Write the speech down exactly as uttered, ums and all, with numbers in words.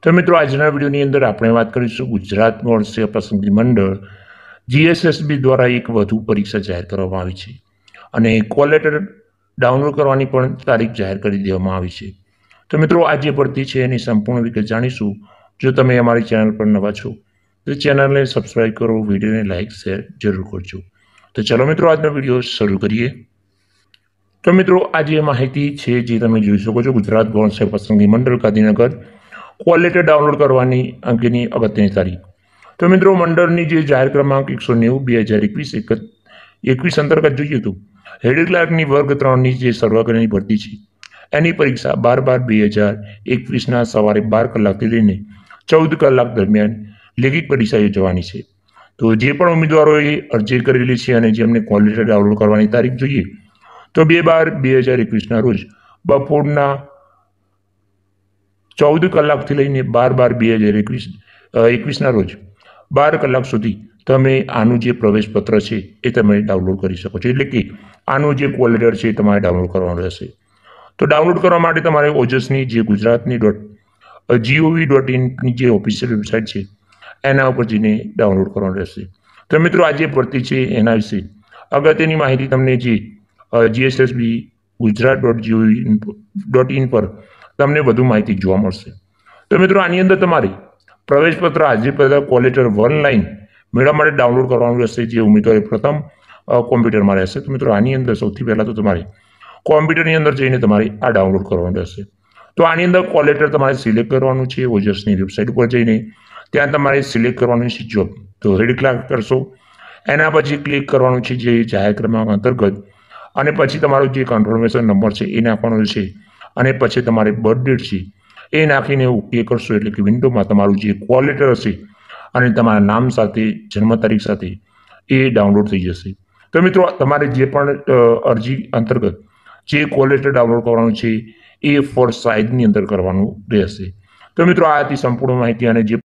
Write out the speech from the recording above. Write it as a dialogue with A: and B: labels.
A: તો મિત્રો આજના વિડીયોની અંદર આપણે વાત કરીશું ગુજરાત બોર્ડ સેવા પસંદગી મંડળ જીએસએસબી દ્વારા એક વધુ પરીક્ષા જાહેર કરવામાં આવી છે અને કોલ લેટર ડાઉનલોડ કરવાની પણ તારીખ જાહેર કરી દેવામાં આવી છે। તો મિત્રો આ જે ભરતી છે એની સંપૂર્ણ વિગત જાણીશું। જો તમે અમારી ચેનલ પર નવા છો તો ચેનલને સબસ્ક્રાઇબ કરો, વિડીયોને લાઇક શેર જરૂર કરજો। તો ચલો મિત્રો આજનો વિડીયો શરૂ કરીએ। તો મિત્રો આ જે માહિતી છે જે તમે જોઈ શકો છો ગુજરાત બોર્ડ સેવા પસંદગી મંડળ ગાંધીનગર કોલ લેટર ડાઉનલોડ કરવાની અંગેની અગત્યની તારીખ। તો મિત્રો મંડળની જે જાહેર ક્રમાંક એકસો નેવું બે હજાર એકવીસ એકવીસ અંતર્ગત જોઈએ તો હેડ ક્લાર્કની વર્ગ ત્રણની જે સર્વગ્રાહી ભરતી છે એની પરીક્ષા બાર બાર બે હજાર એકવીસના સવારે બાર કલાકથી લઈને ચૌદ કલાક દરમિયાન લેખિત પરીક્ષા યોજવાની છે। તો જે પણ ઉમેદવારોએ અરજી કરેલી છે અને જેમને કોલ લેટર ડાઉનલોડ કરવાની તારીખ જોઈએ તો બે બાર બે હજાર એકવીસના રોજ બપોરના ચૌદ કલાકથી લઈને બાર બાર બે હજાર એકવીસ એકવીસના રોજ બાર કલાક સુધી તમે આનું જે પ્રવેશપત્ર છે એ તમે ડાઉનલોડ કરી શકો છો। એટલે કે આનું જે કોલ લેટર છે એ તમારે ડાઉનલોડ કરવાનું રહેશે। તો ડાઉનલોડ કરવા માટે તમારે ઓજસની જે ગુજરાતની ડોટ જીઓવી ડોટ ઇનની જે ઓફિશિયલ વેબસાઇટ છે એના ઉપર જઈને ડાઉનલોડ કરવાનું રહેશે। તો મિત્રો આ જે ભરતી છે એના વિશે અગત્યની માહિતી તમને જે GSSB Gujarat dot GOV dot in પર તમને વધુ માહિતી જોવા મળશે। તો મિત્રો આની અંદર તમારે પ્રવેશપત્ર હાજરી પહેલાં કોલ લેટર વન લાઈન મેળવવા માટે ડાઉનલોડ કરવાનું રહેશે જે ઉમેદવારે પ્રથમ કોમ્પ્યુટરમાં રહેશે। તો મિત્રો આની અંદર સૌથી પહેલાં તો તમારે કોમ્પ્યુટરની અંદર જઈને તમારે આ ડાઉનલોડ કરવાનું રહેશે। તો આની અંદર કોલ લેટર તમારે સિલેક્ટ કરવાનું છે ઓજસની વેબસાઇટ ઉપર જઈને ત્યાં તમારે સિલેક્ટ કરવાનું છે જોબ। તો હેડ ક્લાર્ક કરશો, એના પછી ક્લિક કરવાનું છે જે જાહેર ક્રમાંક અંતર્ગત અને પછી તમારો જે કન્ફર્મેશન નંબર છે એ નાખવાનો છે અને પછી તમારે બર્થ ડેટ છે એ નાખીને ઓકે કરશો એટલે કે વિન્ડોમાં તમારું જે કોલ લેટર હશે અને તમારા નામ સાથે જન્મ તારીખ સાથે એ ડાઉનલોડ થઈ જશે। તો મિત્રો તમારે જે પણ અરજી અંતર્ગત જે કોલ લેટર ડાઉનલોડ કરવાનું છે એ ફોર સાઇઝની અંદર કરવાનું રહેશે। તો મિત્રો આ હતી સંપૂર્ણ માહિતી અને જે